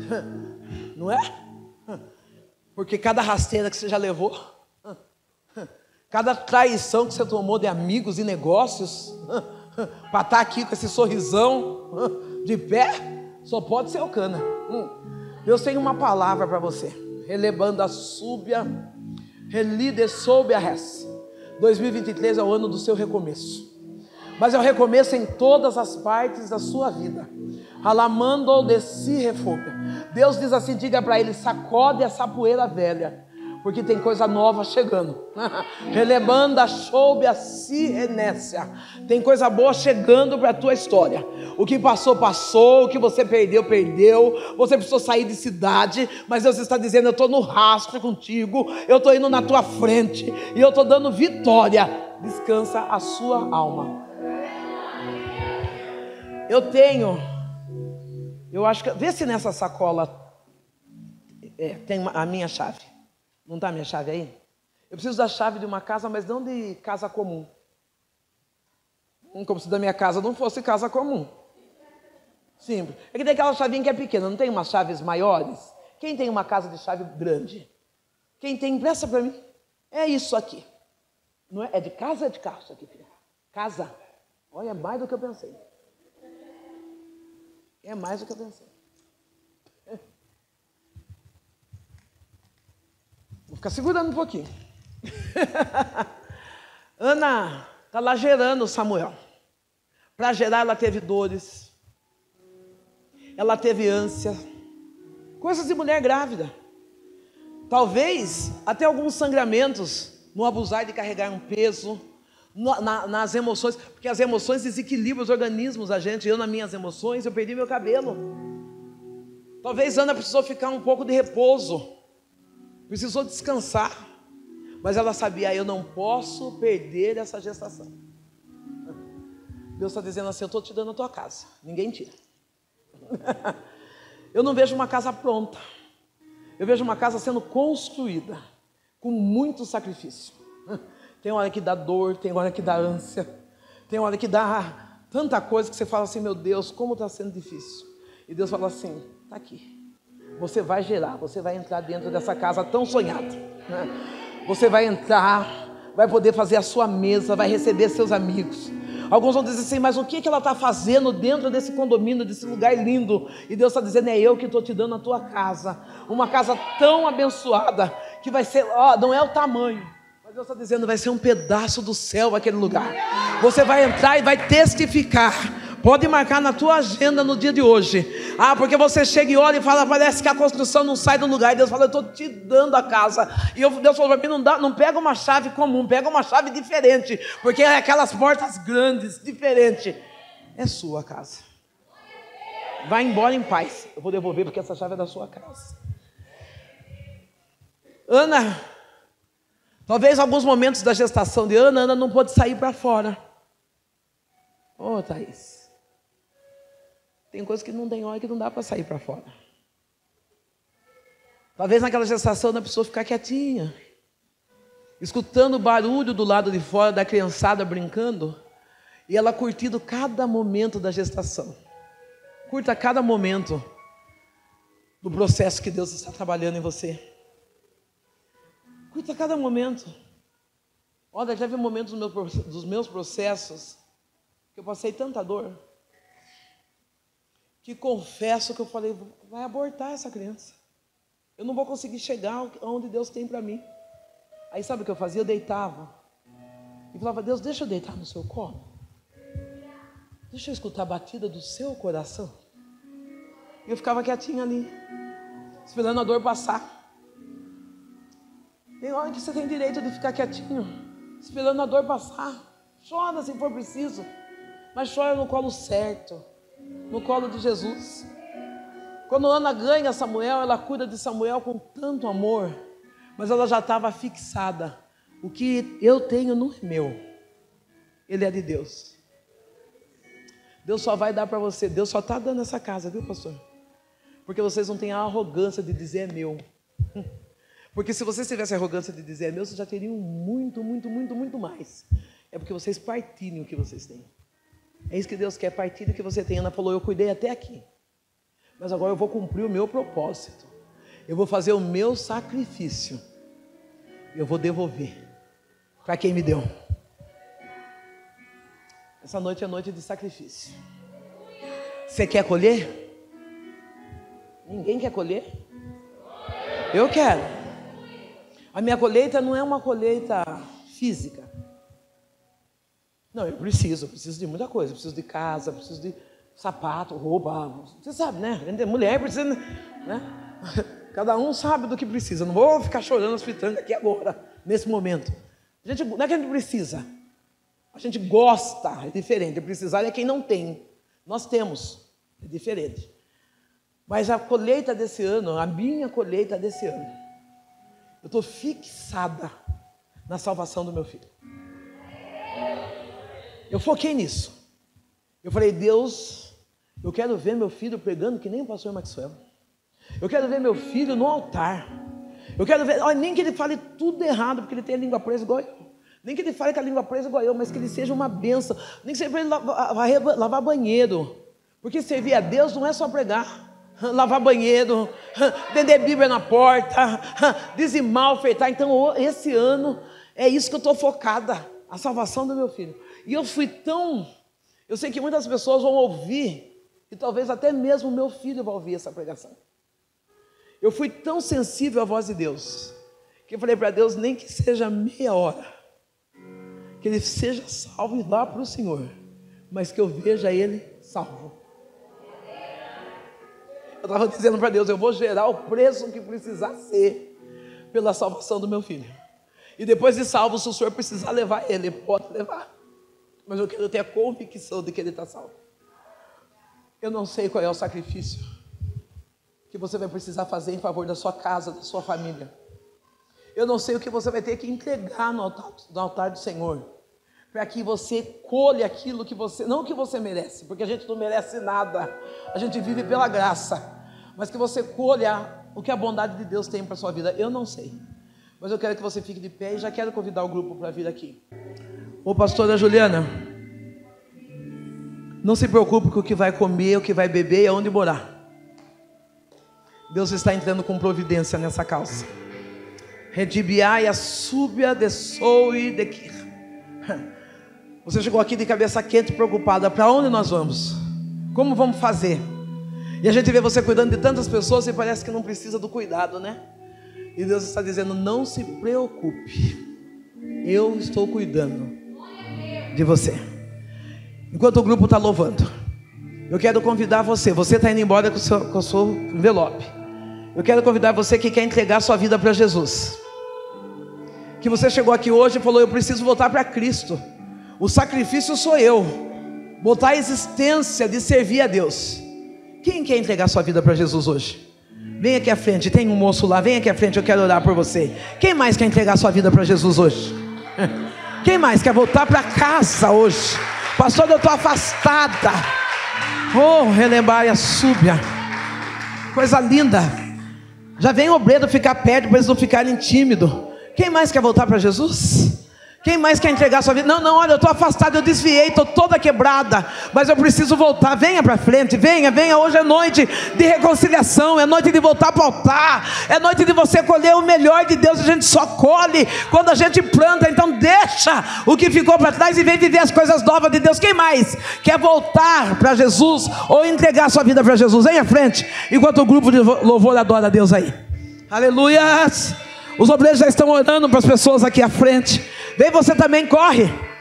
Não é? Porque cada rasteira que você já levou, cada traição que você tomou de amigos e negócios, para estar aqui com esse sorrisão de pé, só pode ser o Cana. Deus tem uma palavra para você. Relebando a súbia, relide soube a res. 2023 é o ano do seu recomeço. Mas é o recomeço em todas as partes da sua vida. Alamando de si refúgio. Deus diz assim, diga para ele, sacode essa poeira velha, porque tem coisa nova chegando. Relebando a soube a si renécia. Tem coisa boa chegando para a tua história. O que passou, passou. O que você perdeu, perdeu. Você precisou sair de cidade, mas Deus está dizendo, eu estou no rastro contigo, eu estou indo na tua frente, e eu estou dando vitória. Descansa a sua alma. Eu acho que, vê se nessa sacola tem a minha chave. Não está a minha chave aí? Eu preciso da chave de uma casa, mas não de casa comum. Como se da minha casa não fosse casa comum. Simples. É que tem aquela chavinha que é pequena, não tem umas chaves maiores? Quem tem uma casa de chave grande? Quem tem, empresta para mim. É isso aqui. Não é de casa ou é de carro isso aqui, filha? Casa. Olha, é mais do que eu pensei. É mais do que eu pensei. Vou ficar segurando um pouquinho. Ana está lá gerando Samuel. Para gerar ela teve dores. Ela teve ânsia. Coisas de mulher grávida. Talvez até alguns sangramentos no abusar de carregar um peso. Nas emoções, porque as emoções desequilibram os organismos da gente. Eu, nas minhas emoções, eu perdi meu cabelo. Talvez Ana precisou ficar um pouco de repouso, precisou descansar, mas ela sabia, eu não posso perder essa gestação. Deus está dizendo assim, eu estou te dando a tua casa, ninguém tira. Eu não vejo uma casa pronta, eu vejo uma casa sendo construída com muito sacrifício. Tem hora que dá dor, tem hora que dá ânsia, tem hora que dá tanta coisa que você fala assim, meu Deus, como está sendo difícil. E Deus fala assim, está aqui. Você vai gerar, você vai entrar dentro dessa casa tão sonhada. Você vai entrar, vai poder fazer a sua mesa, vai receber seus amigos. Alguns vão dizer assim, mas o que ela está fazendo dentro desse condomínio, desse lugar lindo? E Deus está dizendo, é eu que estou te dando a tua casa. Uma casa tão abençoada, que vai ser, não é o tamanho. Deus está dizendo, vai ser um pedaço do céu aquele lugar. Você vai entrar e vai testificar. Pode marcar na tua agenda no dia de hoje. Porque você chega e olha e fala, parece que a construção não sai do lugar. E Deus fala, eu estou te dando a casa. E Deus falou para mim, não pega uma chave comum, pega uma chave diferente. Porque é aquelas portas grandes, diferentes. É sua casa. Vai embora em paz. Eu vou devolver porque essa chave é da sua casa. Ana... Talvez alguns momentos da gestação de Ana não pôde sair para fora. Thaís. Tem coisas que não tem hora que não dá para sair para fora. Talvez naquela gestação a pessoa ficar quietinha, escutando o barulho do lado de fora da criançada brincando, e ela curtindo cada momento da gestação. Curta cada momento do processo que Deus está trabalhando em você. Curta cada momento. Olha, já vi momentos dos meus processos que eu passei tanta dor, que confesso que eu falei, vai abortar essa criança. Eu não vou conseguir chegar onde Deus tem para mim. Aí sabe o que eu fazia? Eu deitava e falava, Deus, deixa eu deitar no seu colo. Deixa eu escutar a batida do seu coração. E eu ficava quietinha ali, esperando a dor passar. Tem hora que você tem direito de ficar quietinho, esperando a dor passar. Chora se for preciso, mas chora no colo certo, no colo de Jesus. Quando Ana ganha Samuel, ela cuida de Samuel com tanto amor, mas ela já estava fixada. O que eu tenho não é meu, ele é de Deus. Deus só vai dar para você, Deus só está dando essa casa, viu, pastor? Porque vocês não têm a arrogância de dizer é meu. Porque se vocês tivessem a arrogância de dizer é meu, vocês já teriam muito, muito, muito, muito mais. É porque vocês partilham o que vocês têm. É isso que Deus quer, partilhe o que você tem. Ana falou, eu cuidei até aqui. Mas agora eu vou cumprir o meu propósito. Eu vou fazer o meu sacrifício. Eu vou devolver para quem me deu. Essa noite é noite de sacrifício. Você quer colher? Ninguém quer colher? Eu quero. A minha colheita não é uma colheita física. Não, eu preciso de muita coisa. Eu preciso de casa, preciso de sapato, roupa. Você sabe, né? Mulher precisa, né? Cada um sabe do que precisa. Não vou ficar chorando as pitangas aqui agora, nesse momento. Não é que a gente precisa. A gente gosta, é diferente. Precisar é quem não tem. Nós temos, é diferente. Mas a colheita desse ano, a minha colheita desse ano, eu estou fixada na salvação do meu filho. Eu foquei nisso. Eu falei, Deus, eu quero ver meu filho pregando que nem o pastor Maxwell. Eu quero ver meu filho no altar. Eu quero ver, olha, nem que ele fale tudo errado, porque ele tem a língua presa igual eu. Nem que ele fale com a língua presa igual eu, mas que ele seja uma bênção. Nem que seja para ele lavar banheiro. Porque servir a Deus não é só pregar, lavar banheiro, vender Bíblia na porta, dizimar, ofertar. Então, esse ano, é isso que eu estou focada, a salvação do meu filho. E eu fui tão... Eu sei que muitas pessoas vão ouvir, e talvez até mesmo meu filho vai ouvir essa pregação. Eu fui tão sensível à voz de Deus, que eu falei para Deus, nem que seja meia hora, que ele seja salvo e vá para o Senhor, mas que eu veja ele salvo. Eu estava dizendo para Deus, eu vou gerar o preço que precisar ser pela salvação do meu filho. E depois de salvo, se o Senhor precisar levar ele, pode levar. Mas eu quero ter a convicção de que ele está salvo. Eu não sei qual é o sacrifício que você vai precisar fazer em favor da sua casa, da sua família. Eu não sei o que você vai ter que entregar no altar do Senhor, para que você colhe aquilo que você, não que você merece, porque a gente não merece nada, a gente vive pela graça, mas que você colha o que a bondade de Deus tem para a sua vida. Eu não sei, mas eu quero que você fique de pé e já quero convidar o grupo para vir aqui. Ô pastora Juliana, não se preocupe com o que vai comer, o que vai beber e aonde morar. Deus está entrando com providência nessa causa. Redibiai a súbia de soe de quir. Você chegou aqui de cabeça quente, preocupada. Para onde nós vamos? Como vamos fazer? E a gente vê você cuidando de tantas pessoas e parece que não precisa do cuidado, né? E Deus está dizendo, não se preocupe. Eu estou cuidando de você. Enquanto o grupo está louvando, eu quero convidar você. Você está indo embora com o seu envelope. Eu quero convidar você que quer entregar sua vida para Jesus. Que você chegou aqui hoje e falou, eu preciso voltar para Cristo. O sacrifício sou eu. Botar a existência de servir a Deus. Quem quer entregar sua vida para Jesus hoje? Vem aqui à frente, tem um moço lá, vem aqui à frente, eu quero orar por você. Quem mais quer entregar sua vida para Jesus hoje? Quem mais quer voltar para casa hoje? Pastor, eu estou afastada. Oh, relembrar a súbia. Coisa linda. Já vem o obreiro ficar perto para eles não ficarem tímidos. Quem mais quer voltar para Jesus? Quem mais quer entregar sua vida? Não, olha, eu estou afastado, eu desviei, estou toda quebrada, mas eu preciso voltar. Venha para frente, venha. Hoje é noite de reconciliação, é noite de voltar para o altar, é noite de você colher o melhor de Deus. A gente só colhe quando a gente planta. Então deixa o que ficou para trás e vem viver as coisas novas de Deus. Quem mais quer voltar para Jesus ou entregar sua vida para Jesus? Venha à frente, enquanto o grupo de louvor adora a Deus aí. Aleluias. Os obreiros já estão orando para as pessoas aqui à frente. Vem você também, corre.